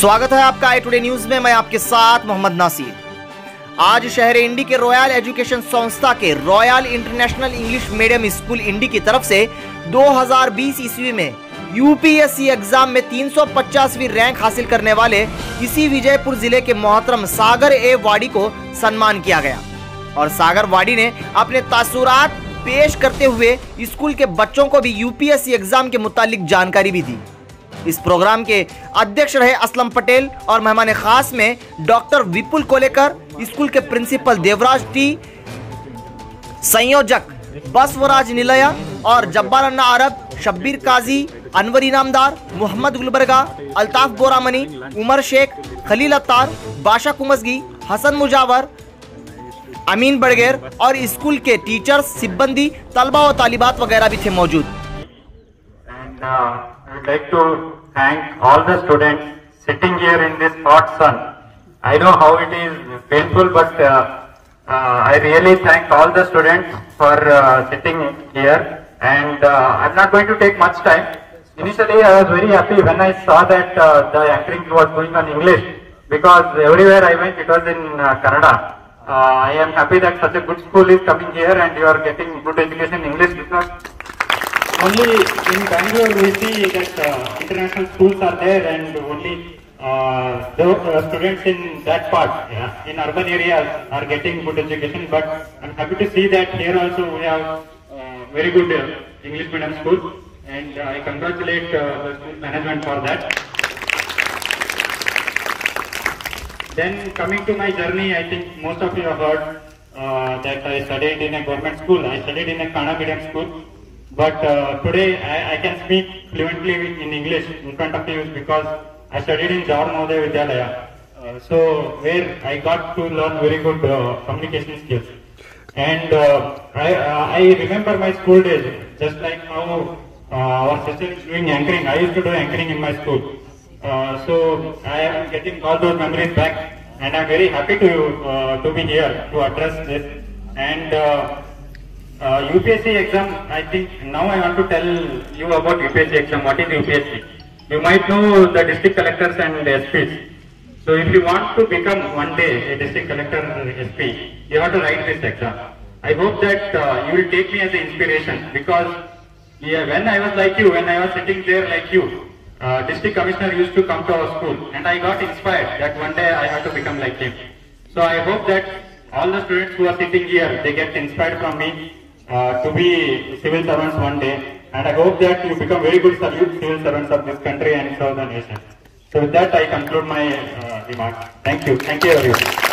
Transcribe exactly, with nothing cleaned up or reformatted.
स्वागत है आपका आई टुडे न्यूज में। मैं आपके साथ मोहम्मद नासिर। आज शहर इंडी के रॉयल एजुकेशन संस्था के Royal International English Medium School Indi की तरफ से दो हज़ार बीस ईस्वी में यूपीएससी एग्जाम में तीन सौ पचासवीं रैंक हासिल करने वाले इसी विजयपुर जिले के मोहतरम सागर ए वाडी को सम्मान किया गया और सागर वाडी ने अपने तासुरात पेश करते हुए स्कूल के बच्चों को भी यूपीएससी एग्जाम के मुतालिक जानकारी भी दी। इस प्रोग्राम के अध्यक्ष रहे असलम पटेल और मेहमान खास में डॉक्टर विपुल कोलेकर, स्कूल के प्रिंसिपल देवराज टी, संयोजक बसवराज निलया और जब्बार अन्ना अरब, शब्बीर काजी, अनवर इनामदार, मोहम्मद गुलबर्गा, अल्ताफ बोरामनी, उमर शेख, खलील अत्तार, बाशा कुमसगी, हसन मुजावर, अमीन बड़गेर और स्कूल के टीचर्स, सिब्बंदी, तलबा और तालिबात वगैरह भी थे मौजूद। And uh, I would like to thank all the students sitting here in this hot sun. I know how it is painful, but uh, uh, I really thank all the students for uh, sitting here. And uh, I'm not going to take much time. Initially, I was very happy when I saw that uh, the anchoring was going on English, because everywhere I went, it was in uh, Kannada. Uh, I am happy that such a good school is coming here and you are getting good education in English, because only in Bangalore we see that uh, international schools are there and only uh, the uh, students in that part, yeah, in urban areas are getting good education. But I'm happy to see that here also we have uh, very good uh, English medium school, and uh, I congratulate uh, the school management for that. Then coming to my journey, I think most of you have heard uh, that I studied in a government school. I studied in a Kannada medium school. But uh, today I, I can speak fluently in English in front of you because I studied in Jawahar Navodaya Vidyalaya. Uh, so where I got to learn very good uh, communication skills. And uh, I, uh, I remember my school days, just like how uh, our sister is doing anchoring. I used to do anchoring in my school. Uh, so I am getting all those memories back, and I am very happy to uh, to be here to address this. And uh, Uh, U P S C exam, I think now I want to tell you about U P S C exam. What is U P S C? You might know the district collectors and S Ps. So if you want to become one day a district collector or S P, you have to write this exam. I hope that uh, you will take me as an inspiration, because yeah, when I was like you, when I was sitting there like you, uh, district commissioner used to come to our school, and I got inspired that one day I have to become like him. So I hope that all the students who are sitting here, they get inspired from me. Uh, to be civil servants one day, and I hope that you become very good civil servants of this country and serve the nation. So with that, I conclude my uh, remarks. Thank you. Thank you everyone.